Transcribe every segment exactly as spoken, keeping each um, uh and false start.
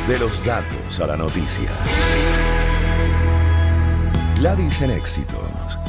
De los datos a la noticia. Gladys en Éxitos.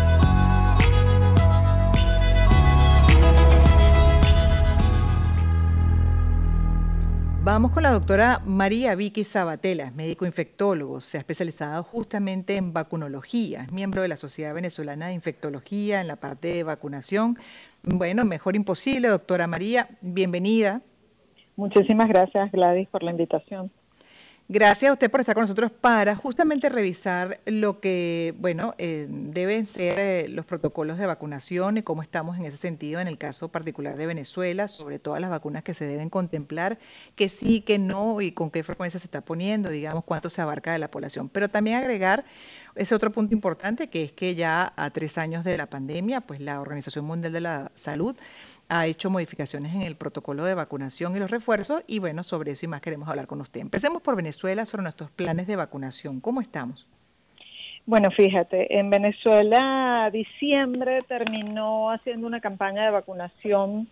Vamos con la doctora María Vicky Sabatella, es médico infectólogo, se ha especializado justamente en vacunología, es miembro de la Sociedad Venezolana de Infectología en la parte de vacunación. Bueno, mejor imposible, doctora María, bienvenida. Muchísimas gracias, Gladys, por la invitación. Gracias a usted por estar con nosotros para justamente revisar lo que, bueno, eh, deben ser eh, los protocolos de vacunación y cómo estamos en ese sentido en el caso particular de Venezuela, sobre todas las vacunas que se deben contemplar, que sí, que no y con qué frecuencia se está poniendo, digamos, cuánto se abarca de la población. Pero también agregar ese otro punto importante, que es que ya a tres años de la pandemia, pues la Organización Mundial de la Salud ha hecho modificaciones en el protocolo de vacunación y los refuerzos, y bueno, sobre eso y más queremos hablar con usted. Empecemos por Venezuela, sobre nuestros planes de vacunación. ¿Cómo estamos? Bueno, fíjate, en Venezuela diciembre terminó haciendo una campaña de vacunación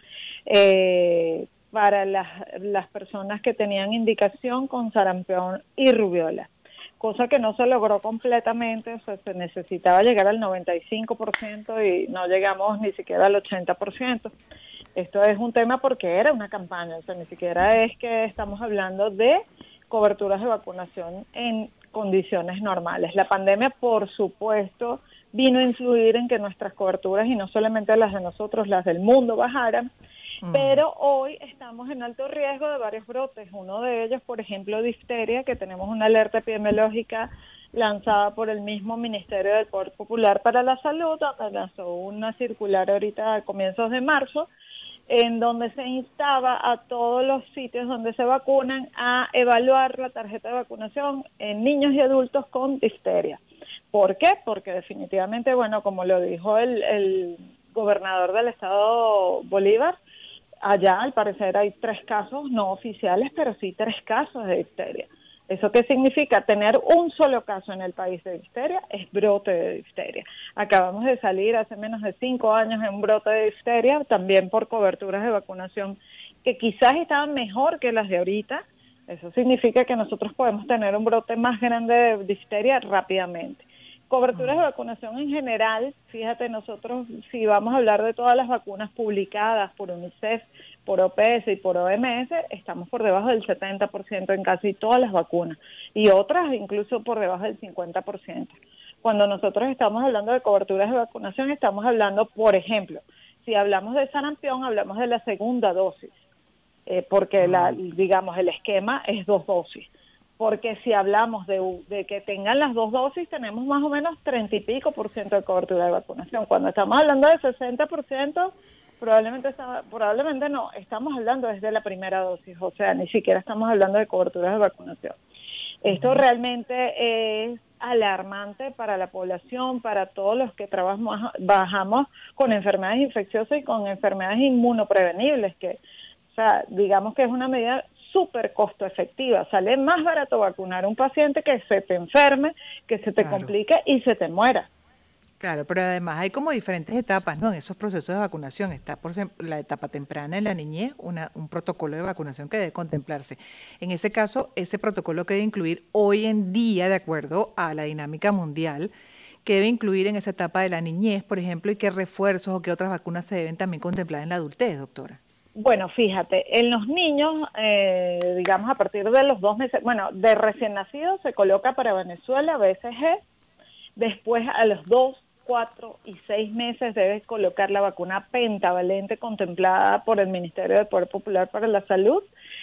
eh, para las, las personas que tenían indicación con sarampión y rubiola, cosa que no se logró completamente, o sea, se necesitaba llegar al noventa y cinco por ciento y no llegamos ni siquiera al ochenta por ciento. Esto es un tema porque era una campaña, o sea, ni siquiera es que estamos hablando de coberturas de vacunación en condiciones normales. La pandemia, por supuesto, vino a influir en que nuestras coberturas, y no solamente las de nosotros, las del mundo, bajaran, mm. pero hoy estamos en alto riesgo de varios brotes. Uno de ellos, por ejemplo, difteria, que tenemos una alerta epidemiológica lanzada por el mismo Ministerio del Poder Popular para la Salud, donde lanzó una circular ahorita a comienzos de marzo, en donde se instaba a todos los sitios donde se vacunan a evaluar la tarjeta de vacunación en niños y adultos con difteria. ¿Por qué? Porque definitivamente, bueno, como lo dijo el, el gobernador del estado Bolívar, allá al parecer hay tres casos no oficiales, pero sí tres casos de difteria. ¿Eso qué significa? Tener un solo caso en el país de difteria es brote de difteria. Acabamos de salir hace menos de cinco años en un brote de difteria, también por coberturas de vacunación que quizás estaban mejor que las de ahorita. Eso significa que nosotros podemos tener un brote más grande de difteria rápidamente. Coberturas de vacunación en general, fíjate, nosotros si vamos a hablar de todas las vacunas publicadas por UNICEF, por O P S y por O M S, estamos por debajo del setenta por ciento en casi todas las vacunas y otras incluso por debajo del cincuenta por ciento. Cuando nosotros estamos hablando de coberturas de vacunación, estamos hablando, por ejemplo, si hablamos de sarampión, hablamos de la segunda dosis, eh, porque la, digamos el esquema es dos dosis. Porque si hablamos de, de que tengan las dos dosis, tenemos más o menos treinta y pico por ciento de cobertura de vacunación. Cuando estamos hablando de sesenta por ciento, probablemente, está, probablemente no, estamos hablando desde la primera dosis, o sea, ni siquiera estamos hablando de coberturas de vacunación. Esto uh-huh. realmente es alarmante para la población, para todos los que trabajamos bajamos con enfermedades infecciosas y con enfermedades inmunoprevenibles, que, o sea, digamos que es una medida súper costo efectiva. Sale más barato vacunar a un paciente que se te enferme, que se te claro. complique y se te muera. Claro, pero además hay como diferentes etapas, ¿no? En esos procesos de vacunación está, por ejemplo, la etapa temprana en la niñez, una, un protocolo de vacunación que debe contemplarse. En ese caso, ese protocolo que debe incluir hoy en día, de acuerdo a la dinámica mundial, que debe incluir en esa etapa de la niñez, por ejemplo, y qué refuerzos o qué otras vacunas se deben también contemplar en la adultez, doctora. Bueno, fíjate, en los niños, eh, digamos a partir de los dos meses, bueno, de recién nacidos se coloca para Venezuela B C G, después a los dos, cuatro y seis meses debes colocar la vacuna pentavalente contemplada por el Ministerio del Poder Popular para la Salud,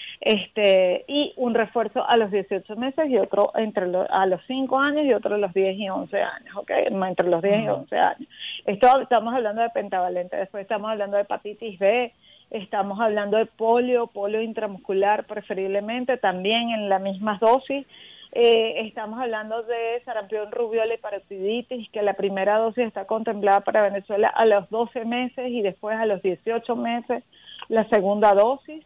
este y un refuerzo a los dieciocho meses y otro entre los, a los cinco años y otro a los diez y once años, ¿ok? Entre los diez uh-huh. y once años. Esto estamos hablando de pentavalente, después estamos hablando de hepatitis B, estamos hablando de polio, polio intramuscular preferiblemente, también en la misma dosis. Eh, estamos hablando de sarampión, rubiola y parotiditis, que la primera dosis está contemplada para Venezuela a los doce meses y después a los dieciocho meses la segunda dosis.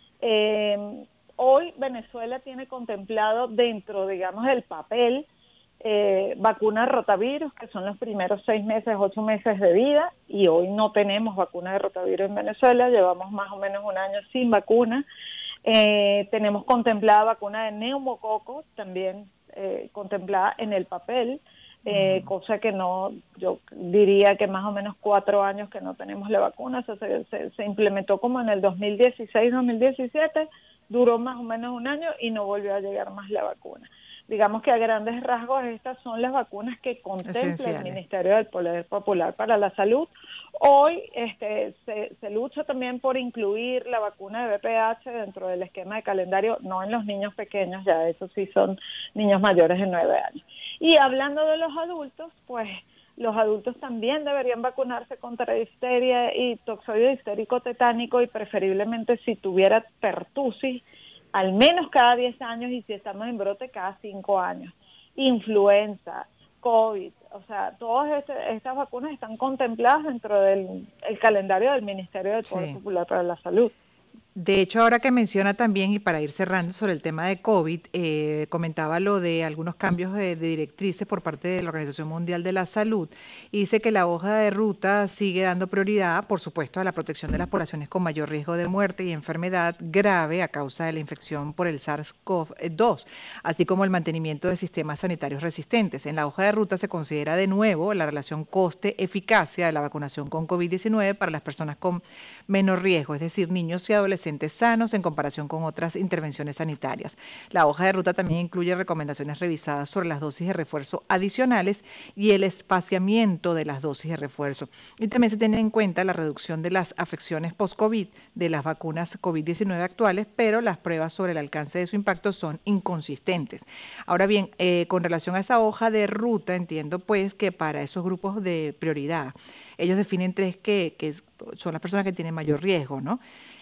Eh, hoy Venezuela tiene contemplado dentro, digamos, del papel, eh, vacuna rotavirus, que son los primeros seis meses, ocho meses de vida, y hoy no tenemos vacuna de rotavirus en Venezuela, llevamos más o menos un año sin vacuna. Eh, tenemos contemplada vacuna de neumococo, también eh, contemplada en el papel, eh, cosa que no, yo diría que más o menos cuatro años que no tenemos la vacuna. O sea, se, se, se implementó como en el dos mil dieciséis, dos mil diecisiete, duró más o menos un año y no volvió a llegar más la vacuna. Digamos que a grandes rasgos estas son las vacunas que contempla el Ministerio del Poder Popular para la Salud. Hoy este, se, se lucha también por incluir la vacuna de V P H dentro del esquema de calendario, no en los niños pequeños, ya esos sí son niños mayores de nueve años. Y hablando de los adultos, pues los adultos también deberían vacunarse contra difteria y toxoide difterico tetánico, y preferiblemente si tuviera pertusis, al menos cada diez años, y si estamos en brote, cada cinco años. Influenza, COVID, o sea, todas este, estas vacunas están contempladas dentro del el calendario del Ministerio del Poder sí. Popular para la Salud. De hecho, ahora que menciona también, y para ir cerrando sobre el tema de COVID, eh, comentaba lo de algunos cambios de, de directrices por parte de la Organización Mundial de la Salud, y dice que la hoja de ruta sigue dando prioridad, por supuesto, a la protección de las poblaciones con mayor riesgo de muerte y enfermedad grave a causa de la infección por el SARS CoV dos, así como el mantenimiento de sistemas sanitarios resistentes. En la hoja de ruta se considera de nuevo la relación coste-eficacia de la vacunación con COVID diecinueve para las personas con menor riesgo, es decir, niños y adolescentes sanos en comparación con otras intervenciones sanitarias. La hoja de ruta también incluye recomendaciones revisadas sobre las dosis de refuerzo adicionales y el espaciamiento de las dosis de refuerzo. Y también se tiene en cuenta la reducción de las afecciones post-COVID de las vacunas COVID diecinueve actuales, pero las pruebas sobre el alcance de su impacto son inconsistentes. Ahora bien, eh, con relación a esa hoja de ruta, entiendo pues que para esos grupos de prioridad, ellos definen tres que, que son las personas que tienen mayor riesgo, ¿no?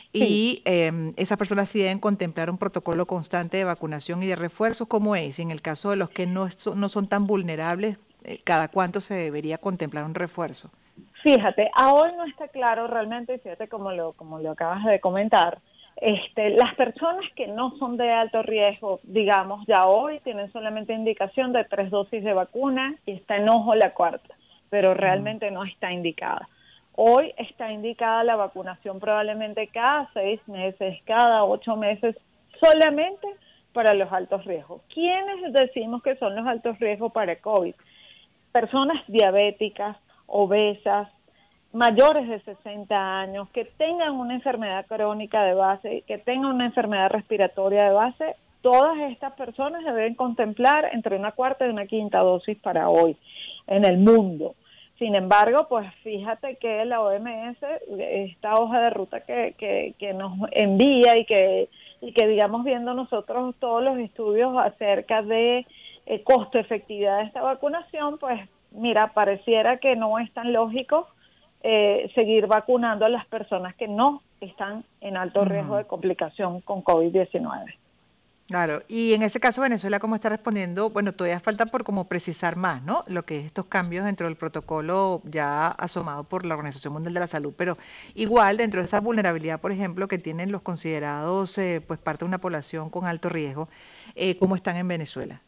Y eh, esas personas sí deben contemplar un protocolo constante de vacunación y de refuerzos, ¿cómo es? Y en el caso de los que no, son, no son tan vulnerables, eh, ¿cada cuánto se debería contemplar un refuerzo? Fíjate, ahora no está claro realmente, fíjate como lo, como lo acabas de comentar, este, las personas que no son de alto riesgo, digamos, ya hoy tienen solamente indicación de tres dosis de vacuna y está en ojo la cuarta, pero realmente mm. no está indicada. Hoy está indicada la vacunación probablemente cada seis meses, cada ocho meses, solamente para los altos riesgos. ¿Quiénes decimos que son los altos riesgos para COVID? Personas diabéticas, obesas, mayores de sesenta años, que tengan una enfermedad crónica de base, que tengan una enfermedad respiratoria de base. Todas estas personas deben contemplar entre una cuarta y una quinta dosis para hoy en el mundo. Sin embargo, pues fíjate que la O M S, esta hoja de ruta que, que, que nos envía y que, y que, digamos, viendo nosotros todos los estudios acerca de eh, costo-efectividad de esta vacunación, pues mira, pareciera que no es tan lógico eh, seguir vacunando a las personas que no están en alto riesgo uh-huh. de complicación con COVID diecinueve. Claro, y en este caso Venezuela, ¿cómo está respondiendo? Bueno, todavía falta por como precisar más, ¿no? Lo que es estos cambios dentro del protocolo ya asomado por la Organización Mundial de la Salud, pero igual dentro de esa vulnerabilidad, por ejemplo, que tienen los considerados eh, pues parte de una población con alto riesgo, eh, ¿cómo están en Venezuela?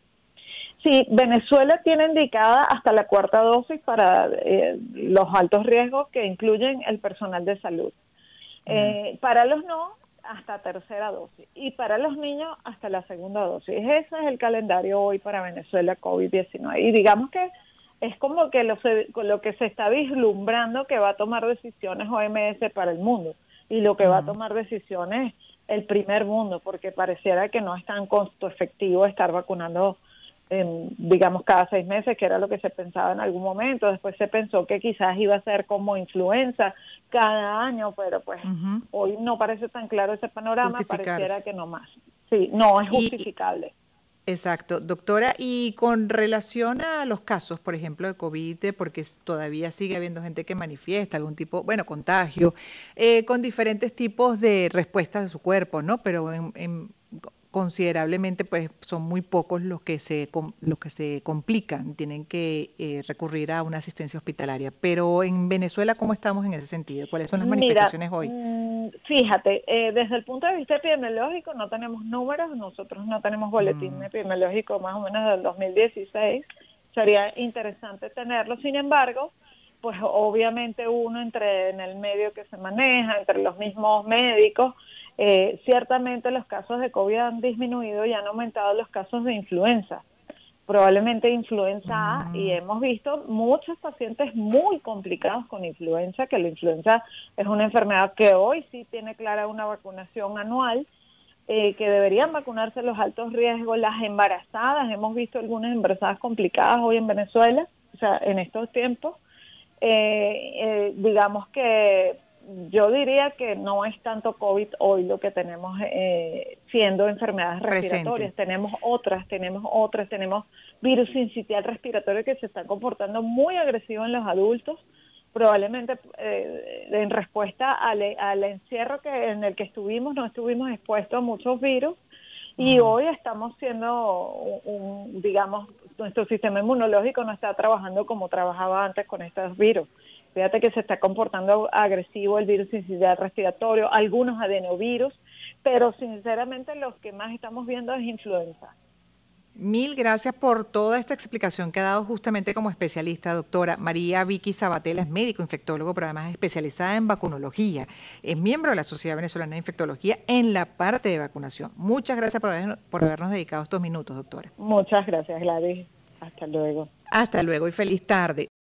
Sí, Venezuela tiene indicada hasta la cuarta dosis para eh, los altos riesgos que incluyen el personal de salud. Eh, uh-huh. Para los no, hasta tercera dosis, y para los niños hasta la segunda dosis. Ese es el calendario hoy para Venezuela COVID diecinueve, y digamos que es como que lo, lo que se está vislumbrando que va a tomar decisiones O M S para el mundo, y lo que uh-huh. va a tomar decisiones el primer mundo, porque pareciera que no es tan costo efectivo estar vacunando En, digamos cada seis meses, que era lo que se pensaba en algún momento. Después se pensó que quizás iba a ser como influenza cada año, pero pues uh-huh. hoy no parece tan claro ese panorama, pareciera que no más. Sí, no es justificable. Y, exacto, doctora, y con relación a los casos, por ejemplo, de COVID, porque todavía sigue habiendo gente que manifiesta algún tipo, bueno, contagio, eh, con diferentes tipos de respuestas de su cuerpo, ¿no? Pero en, en considerablemente pues son muy pocos los que se los que se complican, tienen que eh, recurrir a una asistencia hospitalaria. Pero en Venezuela, ¿cómo estamos en ese sentido? ¿Cuáles son las manifestaciones Mira, hoy? Fíjate, eh, desde el punto de vista epidemiológico no tenemos números, nosotros no tenemos boletín mm. epidemiológico más o menos del dos mil dieciséis, sería interesante tenerlo. Sin embargo, pues obviamente uno entre en el medio que se maneja, entre los mismos médicos, Eh, ciertamente los casos de COVID han disminuido y han aumentado los casos de influenza, probablemente influenza A, y hemos visto muchos pacientes muy complicados con influenza, que la influenza es una enfermedad que hoy sí tiene clara una vacunación anual, eh, que deberían vacunarse los altos riesgos, las embarazadas, hemos visto algunas embarazadas complicadas hoy en Venezuela, o sea, en estos tiempos, eh, eh, digamos que yo diría que no es tanto COVID hoy lo que tenemos eh, siendo enfermedades respiratorias. Presente. Tenemos otras, tenemos otras, tenemos virus sincitial respiratorio que se están comportando muy agresivo en los adultos, probablemente eh, en respuesta al, al encierro que en el que estuvimos, no estuvimos expuestos a muchos virus, y hoy estamos siendo, un, un, digamos, nuestro sistema inmunológico no está trabajando como trabajaba antes con estos virus. Fíjate que se está comportando agresivo el virus sincitial respiratorio, algunos adenovirus, pero sinceramente los que más estamos viendo es influenza. Mil gracias por toda esta explicación que ha dado justamente como especialista, doctora María Vicky Sabatella, es médico infectólogo, pero además es especializada en vacunología. Es miembro de la Sociedad Venezolana de Infectología en la parte de vacunación. Muchas gracias por, haber, por habernos dedicado estos minutos, doctora. Muchas gracias, Gladys. Hasta luego. Hasta luego y feliz tarde.